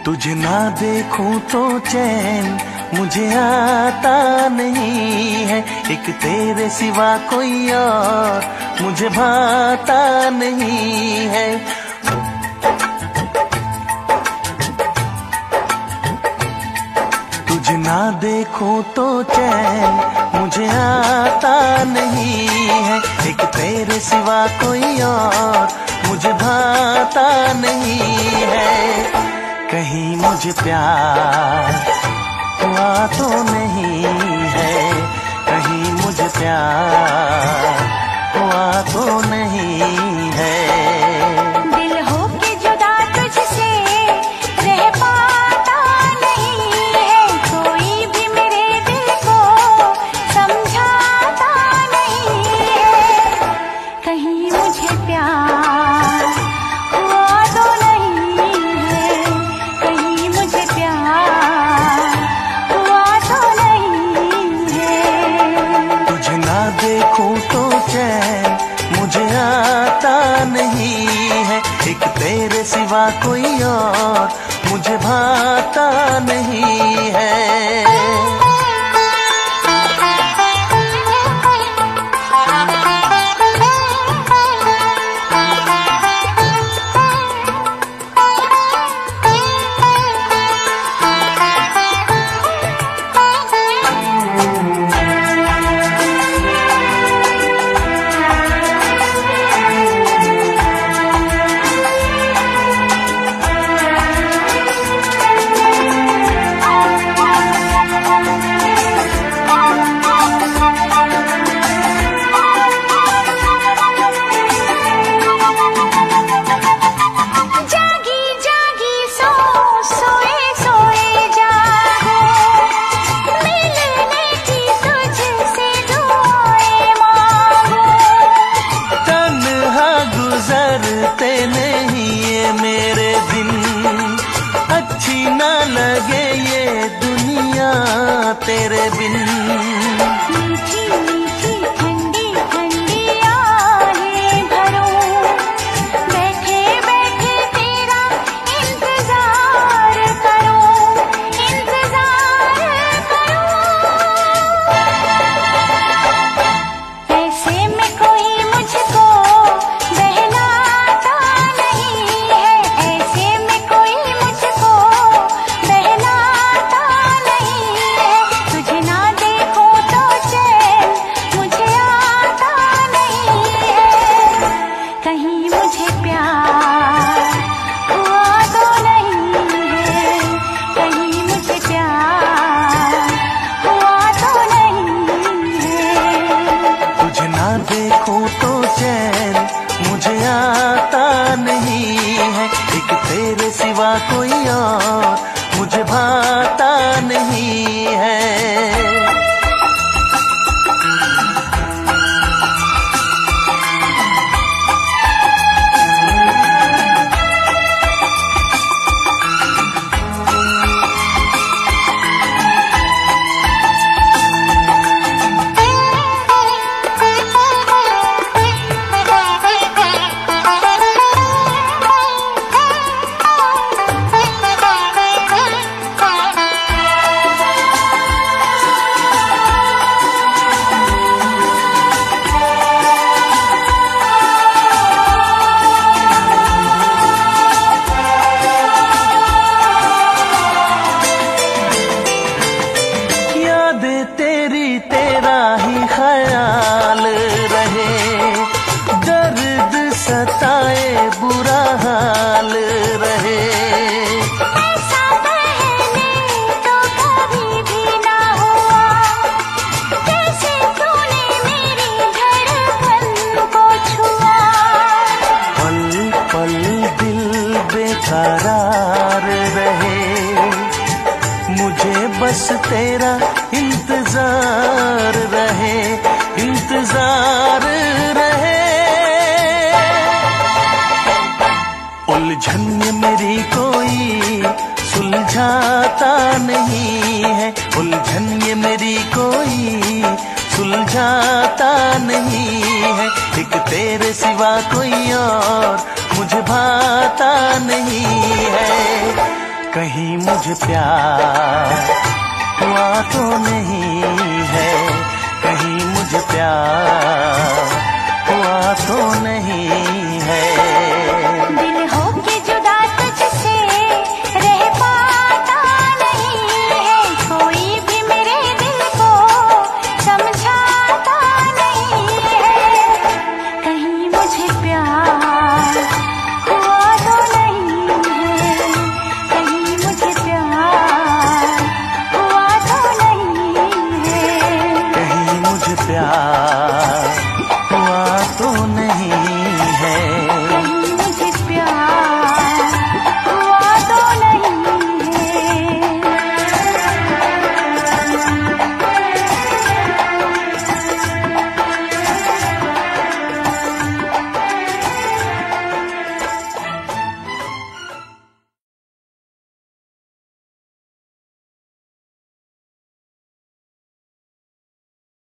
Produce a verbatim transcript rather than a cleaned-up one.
तुझे ना देखूं तो चैन मुझे आता नहीं है, एक तेरे सिवा कोई और मुझे भाता नहीं है। तुझे ना देखूं तो चैन मुझे आता नहीं है, एक तेरे सिवा कोई और मुझे भाता नहीं है। कहीं मुझे प्यार हुआ तो नहीं है, कहीं मुझे प्यार हुआ तो नहीं है। दिल हो के जुदा तुझसे रह पाता नहीं है, कोई भी मेरे दिल को समझाता नहीं है। कहीं मुझे प्यार हुआ तो नहीं है, कहीं मुझे प्यार हुआ तो नहीं है। तुझे ना देखूं तो चैन मुझे आता नहीं है, एक तेरे सिवा कोई और मुझे भाता नहीं है। लगे ये दुनिया तेरे बिन, मीठी मीठी ठंडी ठंडी आहें भरूं, बैठे बैठे तेरा इंतजार करूं, इंतजार करूं। ऐसे में कोई मुझको बहलाता नहीं है, ऐसे में कोई मुझको बहलाता नहीं है। तुझे ना देखूं तो चैन मुझे आता नहीं है, कहीं मुझे प्यार हुआ तो नहीं है, कहीं मुझे प्यार हुआ तो नहीं है। तुझे ना देखूं तो चैन मुझे आता नहीं है, एक तेरे सिवा कोई और मुझे भाता नहीं है। तेरी तेरा ही ख्याल रहे, दर्द सताए बुरा हाल रहे। ऐसा पहले तो कभी भी ना हुआ, कैसे तूने मेरी धड़कन को छुआ। पल पल दिल बेकरार रहे, मुझे बस तेरा इंतजार रहे, इंतजार रहे। उलझन ये मेरी कोई सुलझाता नहीं है, उलझन ये मेरी कोई सुलझाता नहीं है, एक तेरे सिवा कोई और मुझे भाता नहीं है। कहीं मुझे प्यार हुआ तो नहीं है, कहीं मुझे प्यार हुआ तो नहीं है। दिल